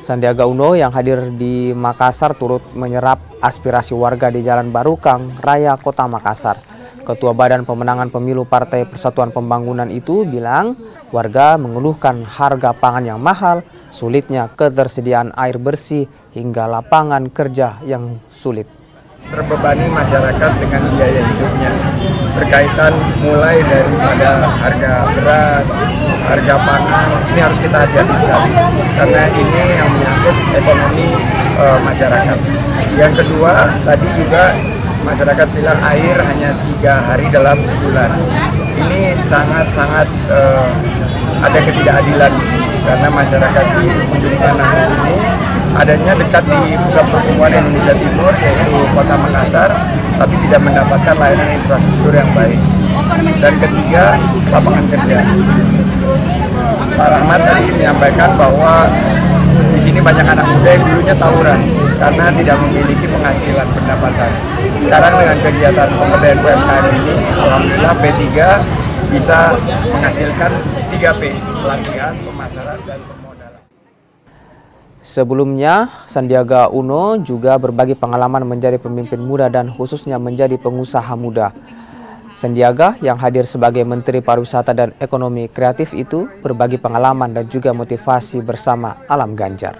Sandiaga Uno yang hadir di Makassar turut menyerap aspirasi warga di Jalan Barukang, Raya Kota Makassar. Ketua Badan Pemenangan Pemilu Partai Persatuan Pembangunan itu bilang warga mengeluhkan harga pangan yang mahal, sulitnya ketersediaan air bersih, hingga lapangan kerja yang sulit. Terbebani masyarakat dengan biaya hidupnya, berkaitan mulai daripada harga beras, harga pangan, ini harus kita hati-hati sekali karena ini yang menyangkut ekonomi masyarakat. Yang kedua, tadi juga masyarakat bilang air hanya 3 hari dalam sebulan. Ini sangat-sangat ada ketidakadilan di sini karena masyarakat di ujung tanah di sini adanya dekat di pusat pertumbuhan Indonesia Timur yaitu Kota Makassar, tapi tidak mendapatkan layanan infrastruktur yang baik. Dan ketiga, lapangan kerja. Pak Rahmat tadi menyampaikan bahwa di sini banyak anak muda yang dulunya tawuran karena tidak memiliki penghasilan pendapatan. Sekarang dengan kegiatan pemberdayaan UMKM ini, alhamdulillah P3 bisa menghasilkan 3P, pelatihan, pemasaran, dan permodalan. Sebelumnya, Sandiaga Uno juga berbagi pengalaman menjadi pemimpin muda dan khususnya menjadi pengusaha muda. Sandiaga yang hadir sebagai Menteri Pariwisata dan Ekonomi Kreatif itu berbagi pengalaman dan juga motivasi bersama Alam Ganjar.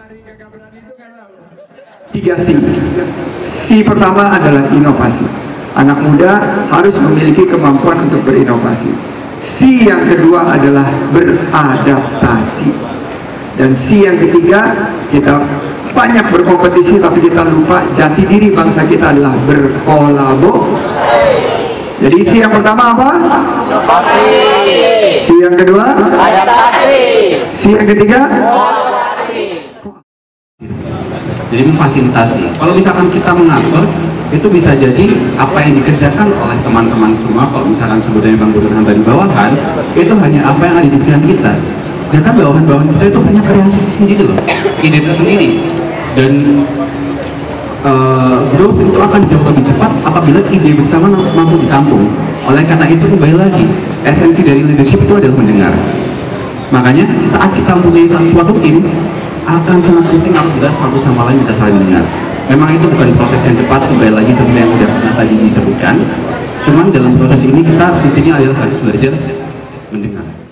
3 C. C pertama adalah inovasi. Anak muda harus memiliki kemampuan untuk berinovasi. C yang kedua adalah beradaptasi. Dan C yang ketiga, kita banyak berkompetisi tapi kita lupa jati diri bangsa kita adalah berkolaborasi. Jadi C yang pertama apa? Inovasi. C yang kedua? Adaptasi. C yang ketiga? Kolaborasi. Jadi memfasilitasi. Kalau misalkan kita mengatur, itu bisa jadi apa yang dikerjakan oleh teman-teman semua, kalau misalkan sebetulnya Bang Burhan tadi bawahan, itu hanya apa yang ada di pikiran kita. Dan kan bawahan-bawahan kita itu punya kreasi sendiri loh, ide itu sendiri. Dan growth itu akan jauh lebih cepat apabila ide bersama mampu ditampung. Oleh karena itu kembali lagi, esensi dari leadership itu adalah mendengar. Makanya saat kita mempunyai suatu tim, akan sangat penting apabila satu sama lain bisa saling mendengar. Memang itu bukan proses yang cepat, kembali lagi seperti yang sudah pernah tadi disebutkan. Cuman dalam proses ini kita intinya adalah harus belajar mendengar.